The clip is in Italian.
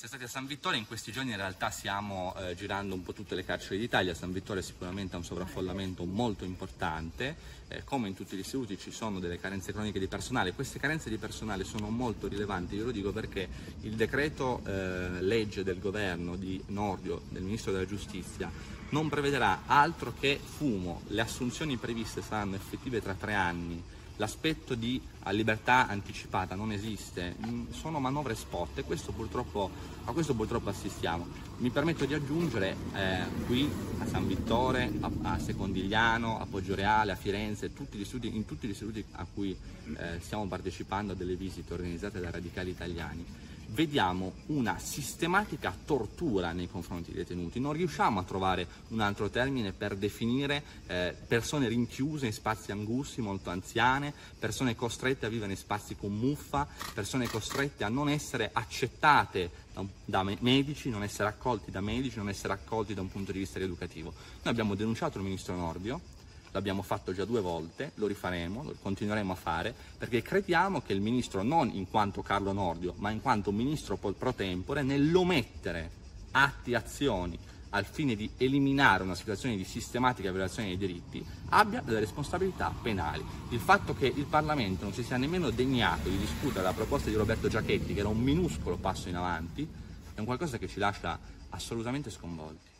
Siete stati a San Vittore, in questi giorni in realtà stiamo girando un po' tutte le carceri d'Italia. San Vittore sicuramente ha un sovraffollamento molto importante, come in tutti gli istituti ci sono delle carenze croniche di personale. Queste carenze di personale sono molto rilevanti, io lo dico perché il decreto legge del governo di Nordio, del Ministro della Giustizia, non prevederà altro che fumo. Le assunzioni previste saranno effettive tra 3 anni. L'aspetto di libertà anticipata non esiste, sono manovre spot e a questo purtroppo assistiamo. Mi permetto di aggiungere qui a San Vittore, a Secondigliano, a Poggioreale, a Firenze, in tutti gli istituti a cui stiamo partecipando a delle visite organizzate da radicali italiani, vediamo una sistematica tortura nei confronti dei detenuti. Non riusciamo a trovare un altro termine per definire persone rinchiuse in spazi angusti, molto anziane, persone costrette a vivere in spazi con muffa, persone costrette a non essere accettate da medici, non essere accolti da medici, non essere accolti da un punto di vista rieducativo. Noi abbiamo denunciato il ministro Nordio, l'abbiamo fatto già 2 volte, lo rifaremo, lo continueremo a fare, perché crediamo che il ministro, non in quanto Carlo Nordio, ma in quanto ministro pro tempore, nell'omettere atti, azioni al fine di eliminare una situazione di sistematica violazione dei diritti, abbia delle responsabilità penali. Il fatto che il Parlamento non si sia nemmeno degnato di discutere la proposta di Roberto Giachetti, che era un minuscolo passo in avanti, è un qualcosa che ci lascia assolutamente sconvolti.